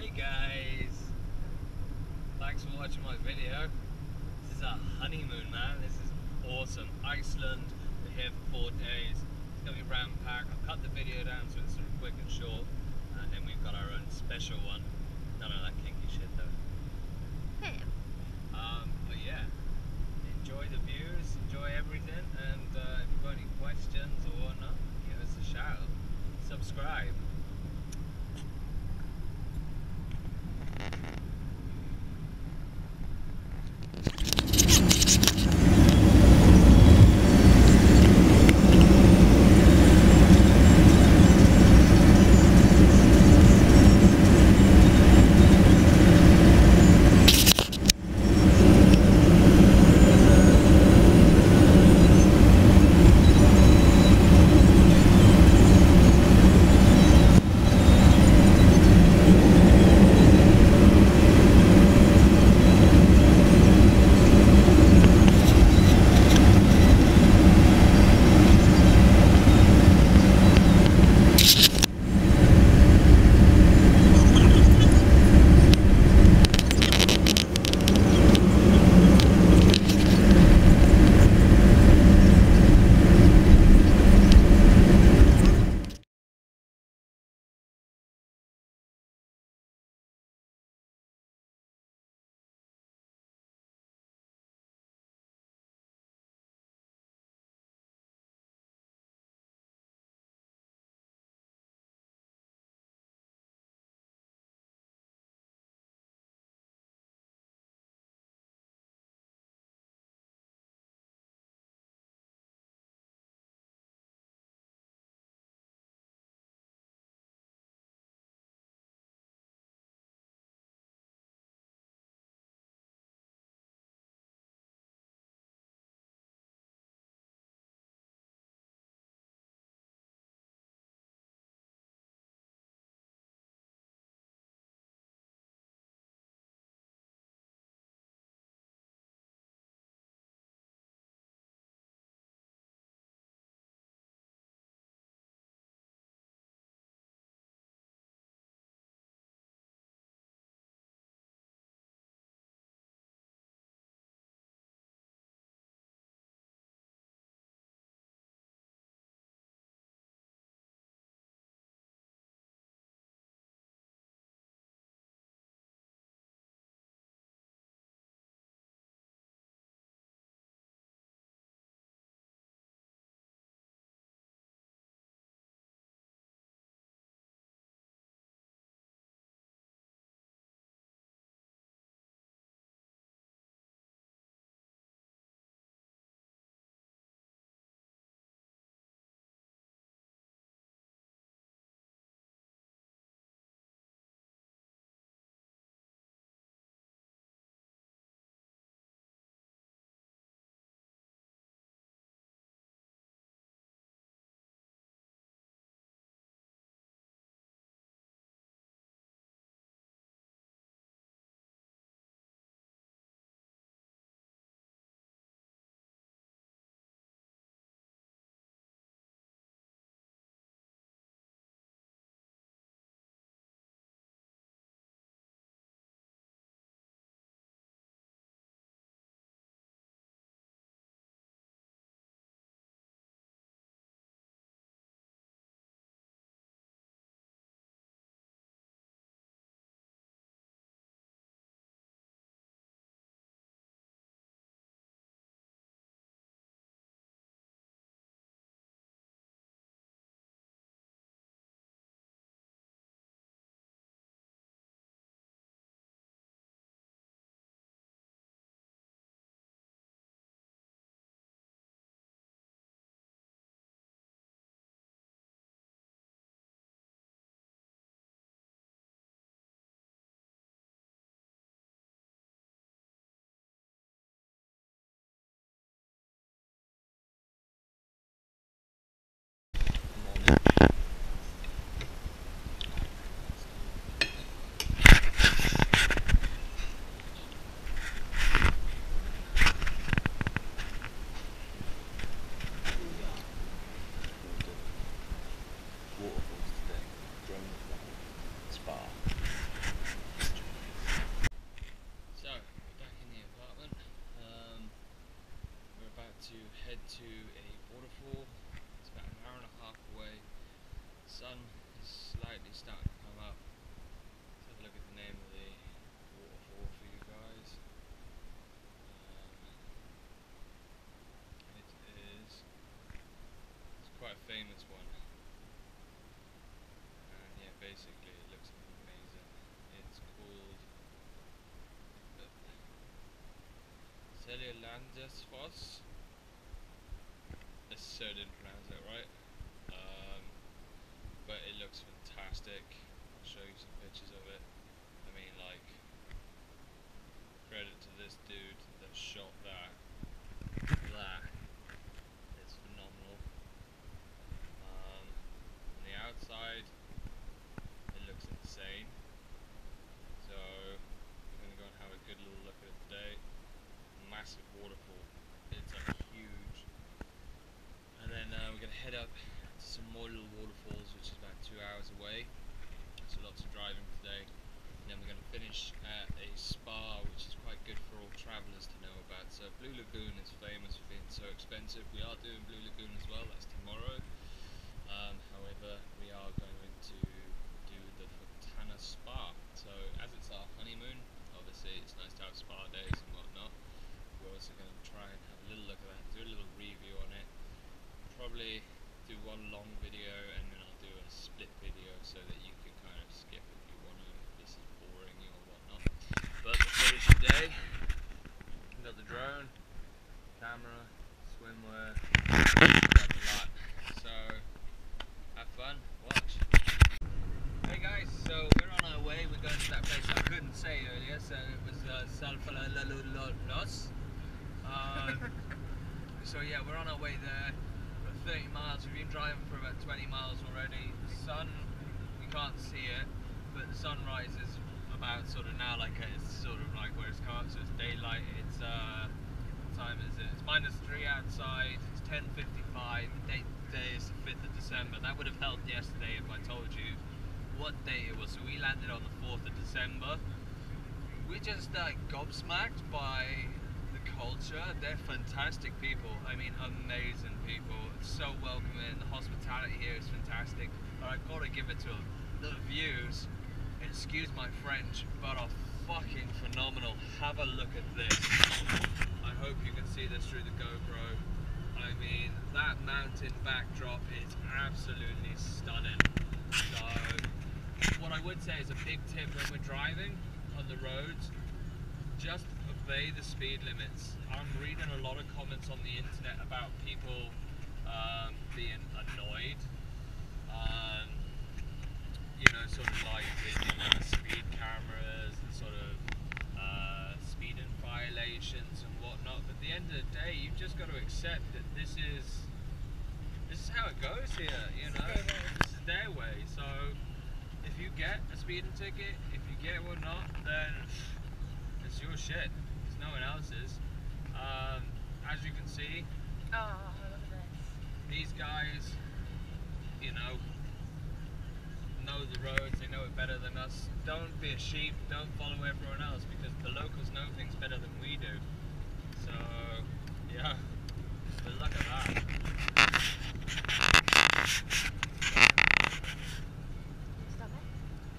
Hey guys, thanks for watching my video. This is our honeymoon, man. This is awesome. Iceland, we're here for 4 days. It's gonna be round packed. I've cut the video down so it's sort of quick and short, and then we've got our own special one. None of that kinky shit though. But yeah, enjoy the views, enjoy everything, and if you've got any questions or whatnot, give us a shout. Subscribe. Foss. I so didn't pronounce that right. But it looks fantastic. I'll show you some pictures of it. I mean, like, credit to this dude that shot that. That is phenomenal. On the outside, it looks insane. So we're going to go and have a good little look at it today. Massive waterfall. It's like huge. And then we're going to head up to some more little waterfalls, which is about 2 hours away. So lots of driving today. And then we're going to finish at a spa, which is quite good for all travellers to know about. So Blue Lagoon is famous for being so expensive. We are doing Blue Lagoon as well. That's tomorrow. However, we are going to do the Fontana Spa. So as it's our honeymoon, obviously it's nice to have spa days and whatnot. We're also going to try and have a little look at that, do a little review on it. Probably do one long video and then I'll do a split video so that you can kind of skip if you want to, if this is boring you or whatnot. But the footage today, we've got the drone, camera, swimwear, got a lot. So have fun, watch. Hey guys, so we're on our way. We're going to that place I couldn't say earlier, so it was Salfalalos. So yeah, we're on our way there. We're 30 miles. We've been driving for about 20 miles already. The sun, we can't see it, but the sunrise is about sort of now, like it's sort of like where it's come up, so it's daylight. It's what time is it? It's -3 outside. It's 10:55. The day is the 5th of December. That would have helped yesterday if I told you what day it was. So we landed on the 4th of December. We're just gobsmacked by the culture. They're fantastic people. I mean, amazing people. It's so welcoming. The hospitality here is fantastic. But I've got to give it to them. The views, excuse my French, but are fucking phenomenal. Have a look at this. I hope you can see this through the GoPro. I mean, that mountain backdrop is absolutely stunning. So what I would say is a big tip when we're driving on the roads, just obey the speed limits. I'm reading a lot of comments on the internet about people being annoyed, you know, sort of like with speed cameras and sort of speeding violations and whatnot. But at the end of the day, you've just got to accept that this is how it goes here, you know. This is their way. So if you get a speeding ticket, if you get one not, then it's your shit. It's no one else's. As you can see, oh, look at this. These guys, you know the roads, they know it better than us. Don't be a sheep, don't follow everyone else, because the locals know things better than we do. So, yeah, but look at that. Stop it.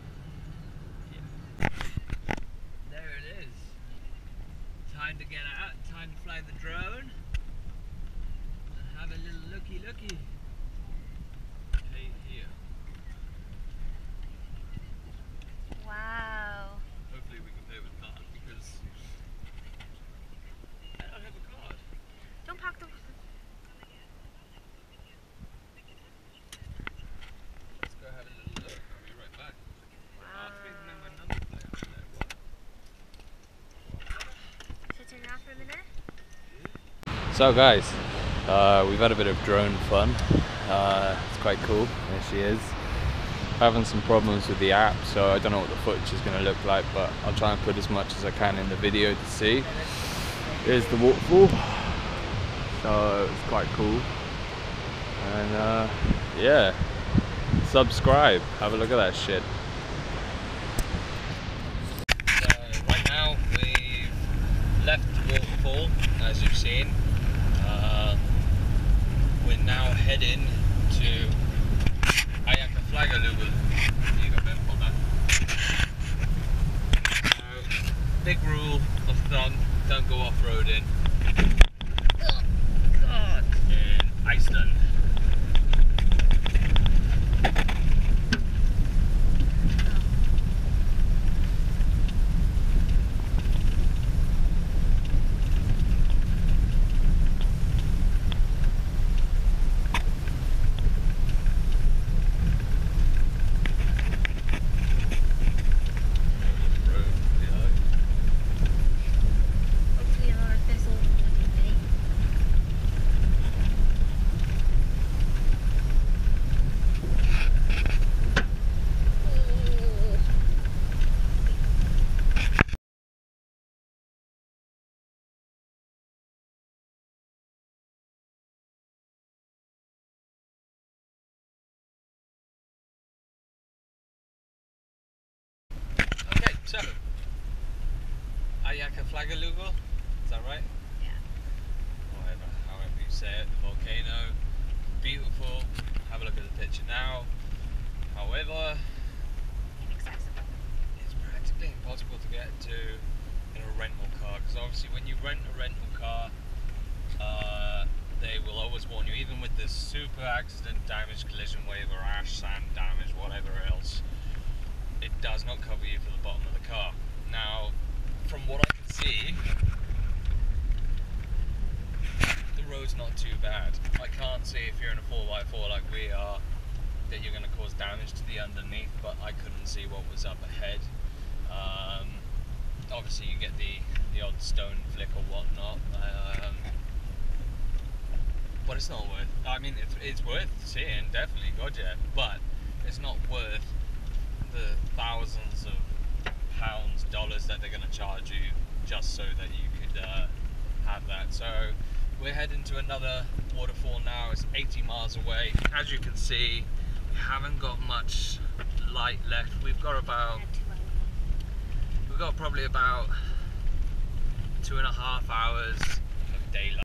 Yeah. There it is. Time to get out, time to fly the drone and have a little looky. Hey here. Wow. Hopefully we can pay with card, because I don't have a card. Don't park the... Let's go have a little look. I'll be right back. Wow. Oh, even know my number plate on there. What? Should I turn it off for a minute? So guys, we've had a bit of drone fun. It's quite cool. There she is. Having some problems with the app, so I don't know what the footage is going to look like, but I'll try and put as much as I can in the video to see. Here's the waterfall, so it's quite cool. And yeah, subscribe, have a look at that shit. So right now we've left the waterfall, as you've seen. We're now heading to Lagoon. Big rule of thumb, don't go off-roading in Iceland. So, Ayakaflagalugo, is that right? Yeah. However you say it, the volcano, beautiful. Have a look at the picture now. However, Inaccessible. it's practically impossible to get to in a rental car, because obviously when you rent a rental car, they will always warn you, even with this super accident damage, collision waiver, ash, sand damage, whatever else, it does not cover you for the bottom of the car. Now, from what I can see, the road's not too bad. I can't see if you're in a 4x4 like we are that you're going to cause damage to the underneath, but I couldn't see what was up ahead. Obviously you get the odd stone flick or whatnot, but it's not worth, I mean it's worth seeing, definitely, God yeah, but it's not worth the thousands of pounds, dollars that they're going to charge you just so that you could have that. So we're heading to another waterfall now. It's 80 miles away. As you can see, we haven't got much light left. We've got probably about 2.5 hours of daylight.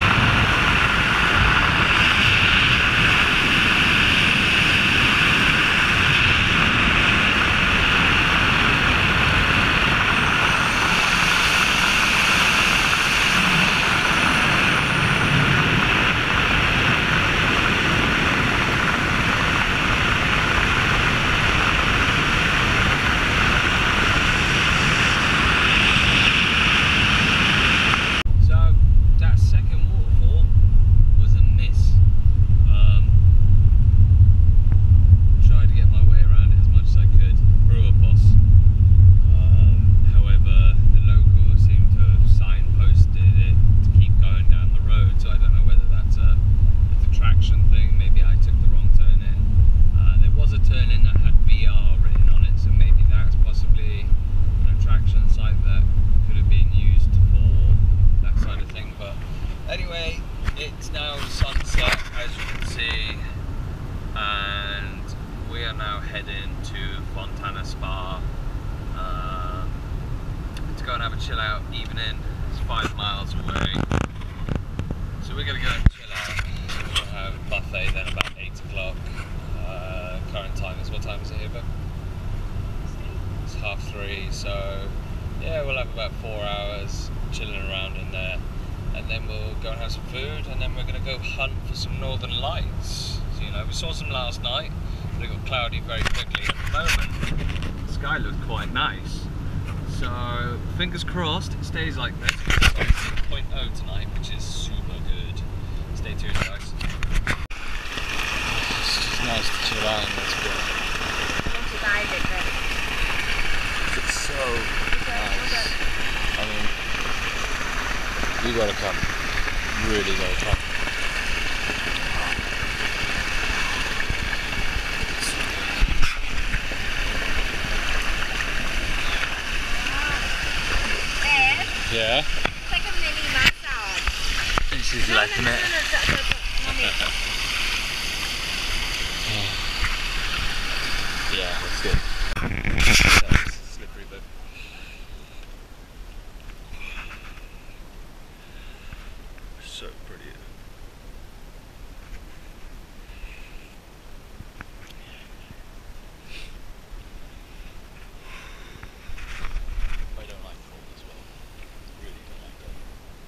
It's now sunset, as you can see, and we are now heading to Fontana Spa to go and have a chill out evening. It's 5 miles away, so we're going to go and chill out. We'll have a buffet then about 8 o'clock. Current time is, what time is it here, Bob? It's 3:30, so yeah, we'll have about 4 hours chilling around in there. And then we'll go and have some food, and then we're going to go hunt for some northern lights. So, you know, we saw some last night, but it got cloudy very quickly. At the moment, the sky looks quite nice. So, fingers crossed, it stays like this. It's 6.0 tonight, which is super good. Stay tuned, guys. It's just nice to chill out in this bit. It's so nice. I mean, you gotta come, really gotta come. Babe, Yeah? it's like a mini massage. And she's liking it. Yeah, that's good. That's slippery, but so pretty. I don't like cold as well. Really don't like that.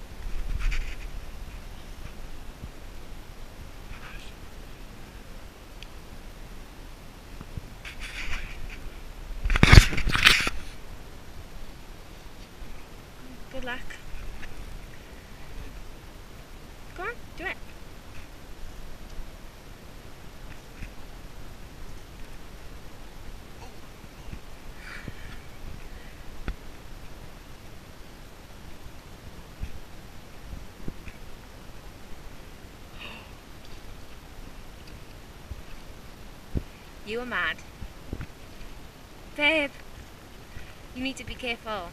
Good luck. Go on, do it. You are mad. Babe, you need to be careful.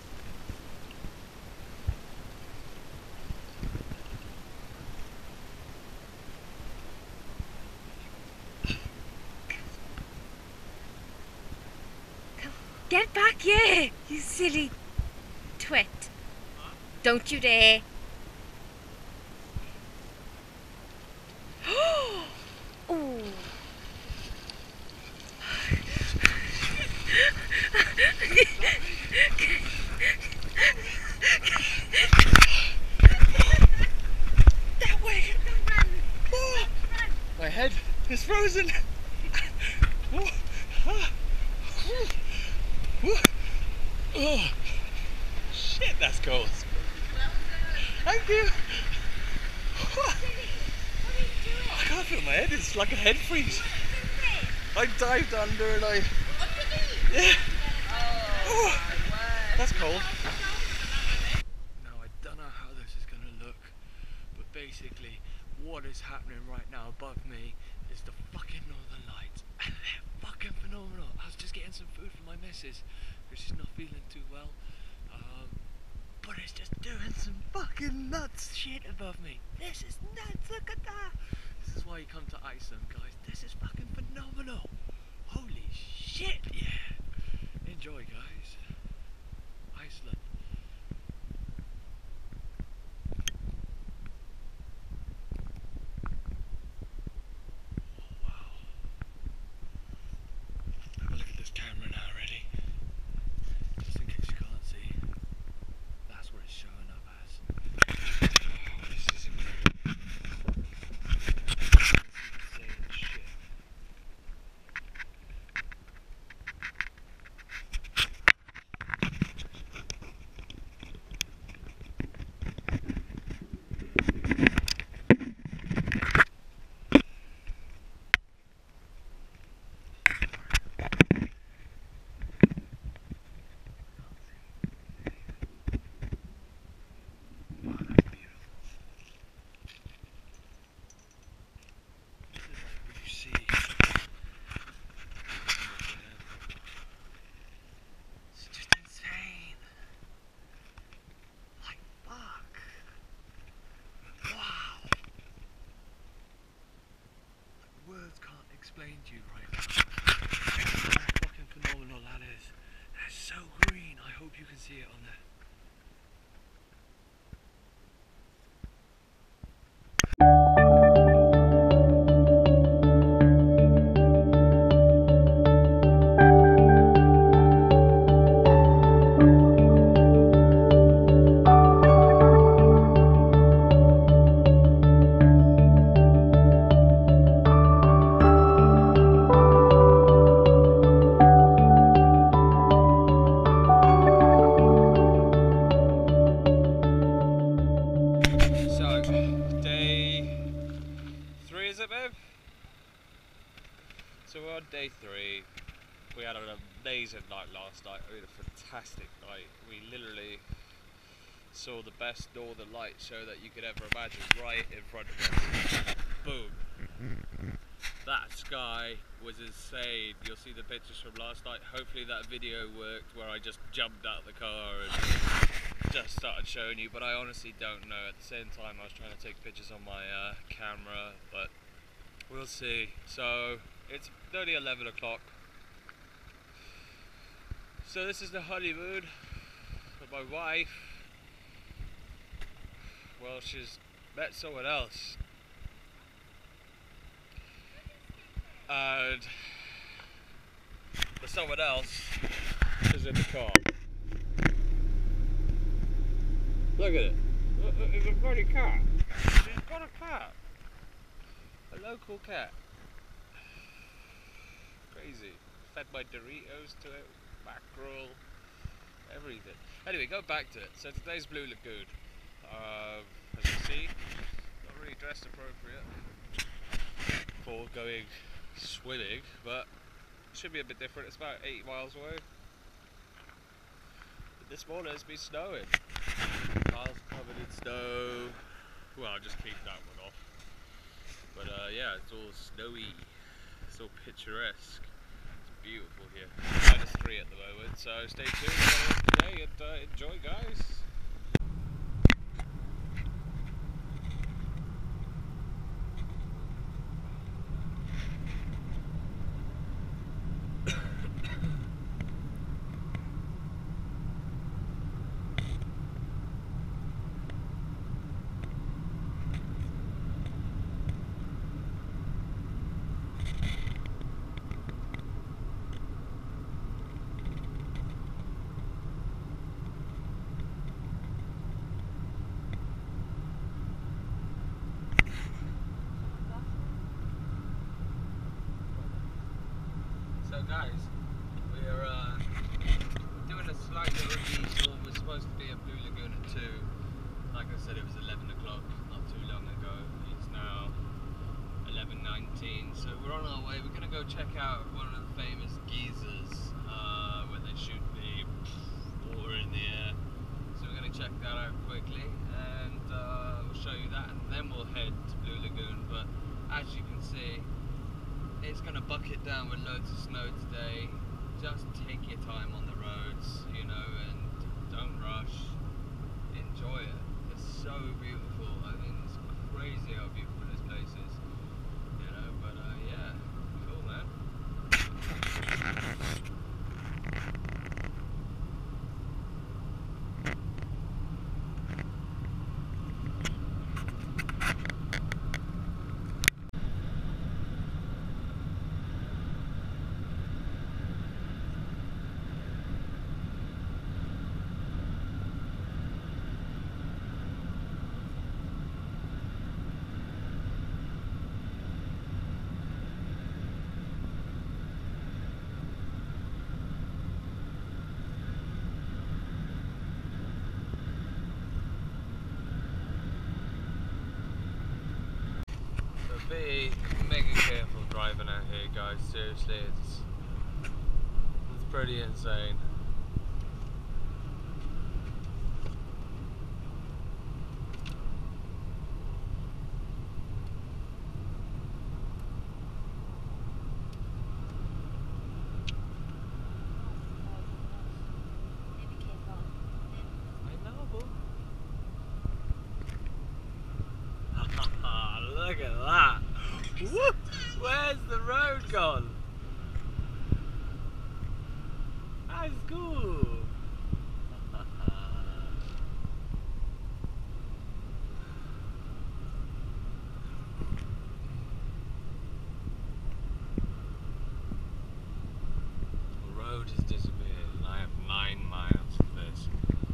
Get back here, you silly twit. Don't you dare. Ooh. That way! Oh, my head is frozen! Oh, oh, shit, that's cold. Thank you! I can't feel my head, it's like a head freeze. I dived under and yeah. Oh, that's cold. Now I don't know how this is gonna look, but basically what is happening right now above me is the fucking Northern Lights, and they're fucking phenomenal. I was just getting some food for my missus because she's not feeling too well, but it's just doing some fucking nuts shit above me. This is nuts, look at that. This is why you come to Iceland, guys. This is fucking phenomenal. Holy shit, yeah. Enjoy, guys. Iceland. Oh, wow. Have a look at this camera now, ready? Just in case you can't see. That's what it's showing up as. Oh, this is incredible. This is insane shit. Explain to you right now how fucking phenomenal that is. That's so green. I hope you can see it on there. So we're on day 3. We had an amazing night last night. We had a fantastic night. We literally saw the best northern light show that you could ever imagine right in front of us. Boom. That sky was insane. You'll see the pictures from last night. Hopefully that video worked where I just jumped out of the car and just started showing you, but I honestly don't know. At the same time I was trying to take pictures on my camera, but we'll see. So it's nearly 11 o'clock. So this is the honeymoon of my wife. Well, she's met someone else. And the someone else is in the car. Look at it. It's a bloody cat. She's got a cat. A local cat. Crazy. Fed my Doritos to it, mackerel, everything. Anyway, go back to it. So today's Blue Lagoon. As you see, not really dressed appropriate for going swimming, but it should be a bit different. It's about 8 miles away. But this morning it's been snowing. Miles covered in snow. Well, I'll just keep that one off. But yeah, it's all snowy. It's all picturesque. It's beautiful here. -3 at the moment, so stay tuned for today and enjoy, guys. guys, we're doing a slight little detour. We're supposed to be at Blue Lagoon at 2. Like I said, it was 11 o'clock not too long ago. It's now 11:19, so we're on our way. We're going to go check out one of the famous geysers where they shoot the water in the air. So we're going to check that out quickly, and we'll show you that, and then we'll head to Blue Lagoon. But as you can see, it's going to bucket down with loads of snow today. Just take your time on the roads, you know, and don't rush. Enjoy it. It's so beautiful. I mean, it's crazy how beautiful this place is, you know. But yeah, cool, man. Be mega careful driving out here, guys. Seriously, it's pretty insane. Look at that! Whoop! Where's the road gone? That's cool! The road has disappeared, and I have 9 miles of this.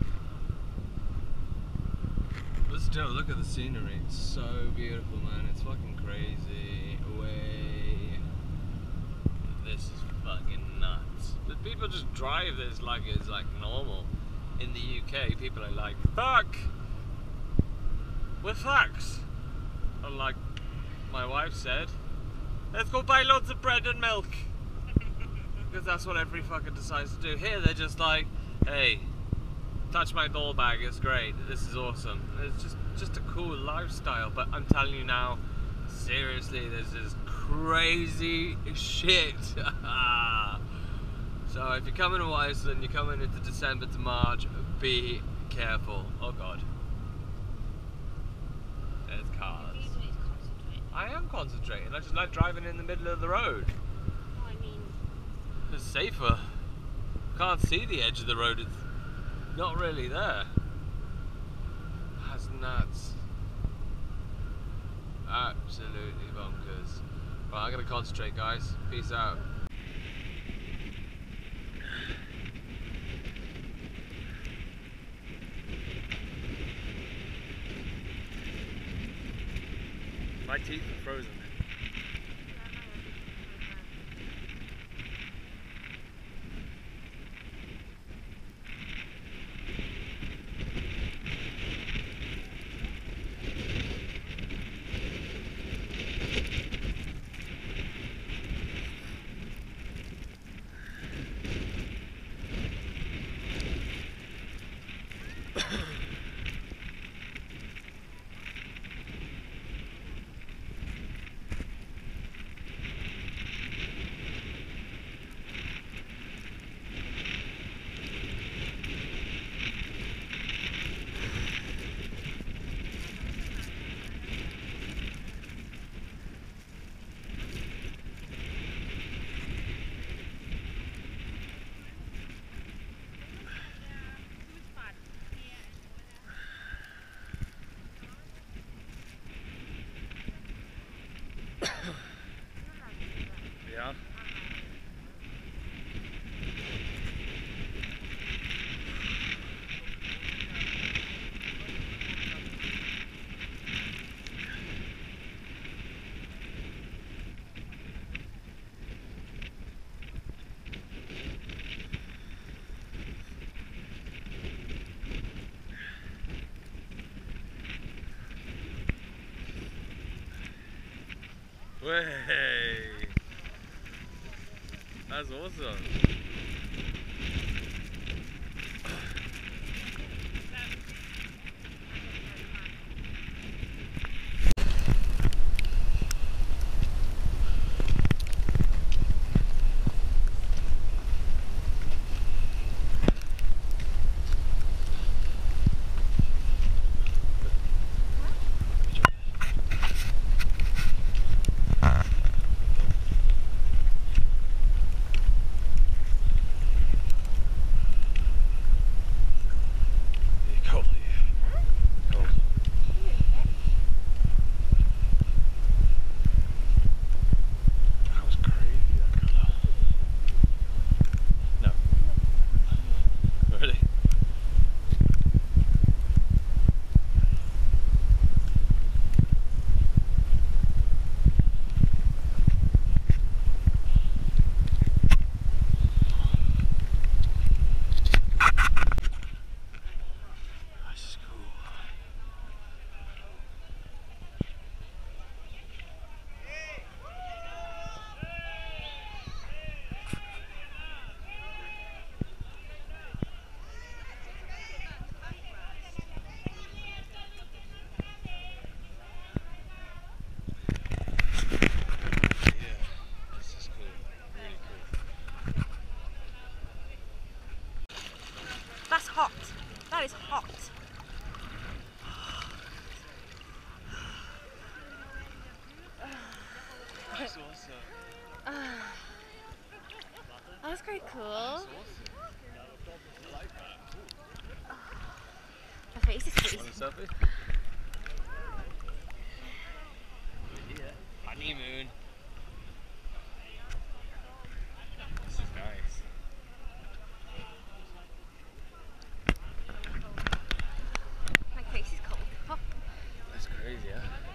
But still, look at the scenery. It's so beautiful, man. It's fucking crazy. Way. This is fucking nuts. But people just drive this like it's like normal. In the UK, people are like, fuck! We're fucks! Or like my wife said, let's go buy loads of bread and milk. Because that's what every fucker decides to do. Here they're just like, hey, touch my ball bag, it's great, this is awesome. It's just a cool lifestyle. But I'm telling you now, seriously, this is crazy shit. So if you're coming to Iceland, you're coming into December to March, be careful. Oh god. There's cars. I am concentrating, I just like driving in the middle of the road. Oh, I mean... It's safer. Can't see the edge of the road, it's not really there. That's nuts. Absolutely bonkers. Well, I'm gonna concentrate, guys. Peace out. My teeth are frozen. Way! That's awesome. That's hot. That is hot. That's awesome. That was quite cool. That's awesome. I like that. My face is freezing. Want a selfie? We're here. Honeymoon. This is nice. My face is cold. Oh. That's crazy, yeah?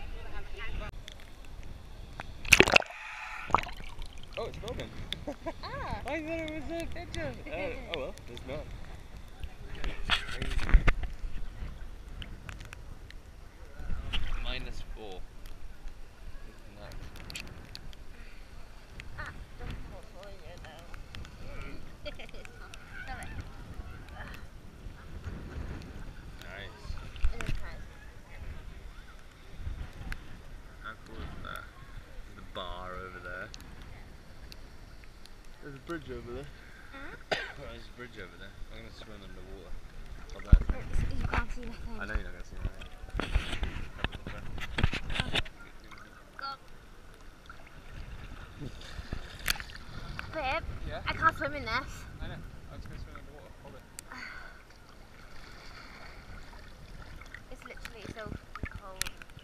Oh, it's broken. Ah. I thought it was a picture. Oh well, it's not. -4. No. Ah, don't fall for you though. It's hot. Stop it. Nice. It is nice. How cool is that? There's the bar over there. There's a bridge over there. There's a bridge over there. I'm going to swim underwater. How bad? You can't see nothing. I know you're not going to see anything. Babe, Yeah? I can't swim in this. I know. I'm just going to swim underwater. Hold it. It's literally so cold.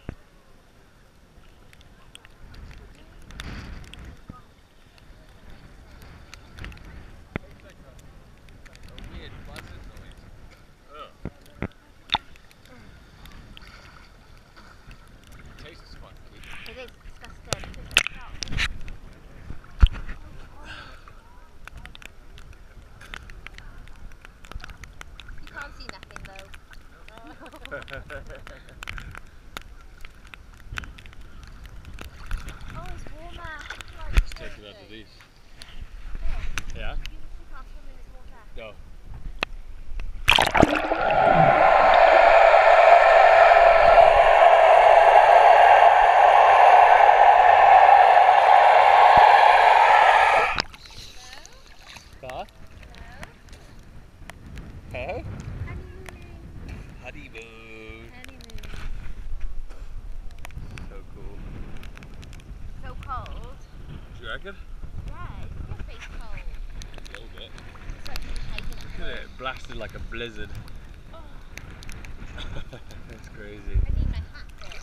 A weird buzzing noise. Ugh. It tastes funky. It is disgusting. You can't see nothing though. Oh, it's warmer. Let's take it out of these. Yeah? You can't swim in this water. Go. Huh? Huh? Honeymoon. So cool. So cold. Do you reckon? Yeah, it's your face cold. A little bit. It's like you're shaking it. Look at it, blasted like a blizzard. Oh, That's crazy. I need my hat there.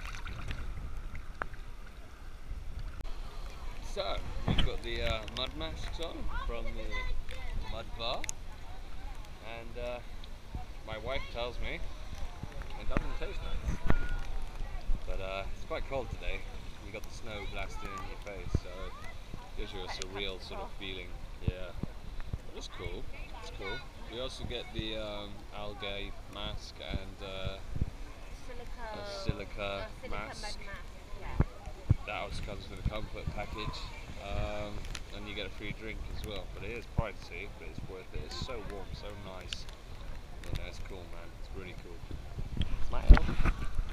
So, we've got the mud masks on from the mud bar, and my wife tells me it doesn't taste nice. But it's quite cold today. You got the snow blasting in your face, so it gives you a surreal sort of feeling. Yeah, it's cool. It's cool. We also get the algae mask and a silica Silica mask. mud mask. Yeah. That also comes with a comfort package, and you get a free drink as well. But it is pricey, but it's worth it. It's so warm, so nice. You know, it's cool, man. It's really cool. Smile.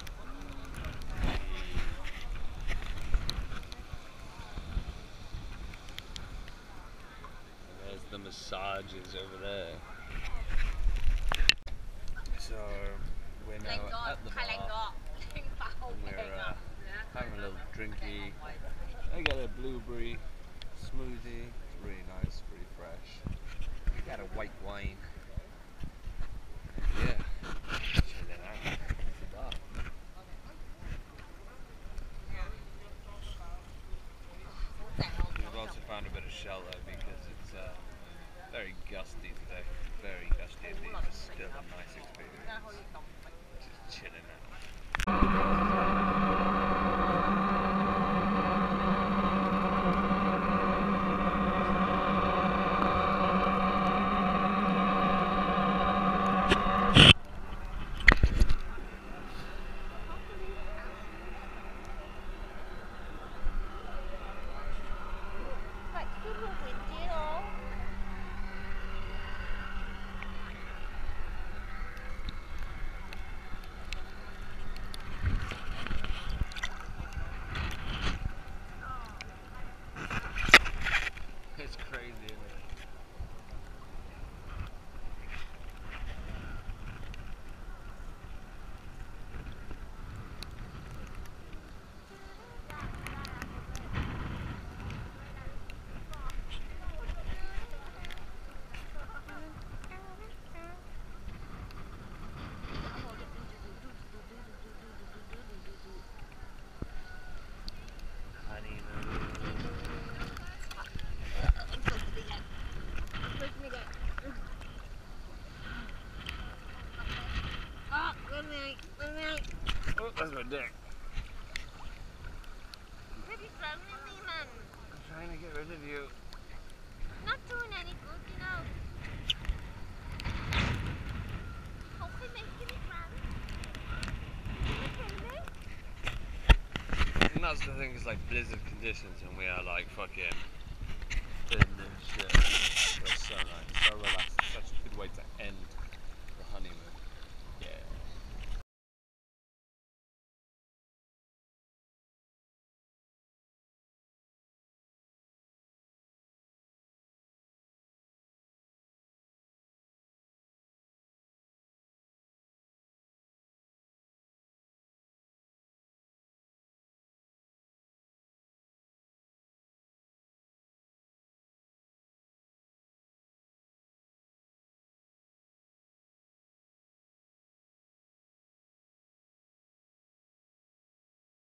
And there's the massages over there. So we're now at the bar. And we're having a little drinky. I got a blueberry smoothie. It's really nice, really fresh. We got a white wine. Yeah, chilling out. It's the bar. We've also found a bit of shelter because it's very gusty today. Very gusty indeed, but still a nice experience. Just chilling out. It's crazy, isn't it? Oh, that's my dick. Where are you drowning me, man? I'm trying to get rid of you. Not doing any good, you know. Hopefully making it round. And that's the thing, it's like blizzard conditions and we are like fucking in this shit. It's so nice, so relaxed. It's such a good way to end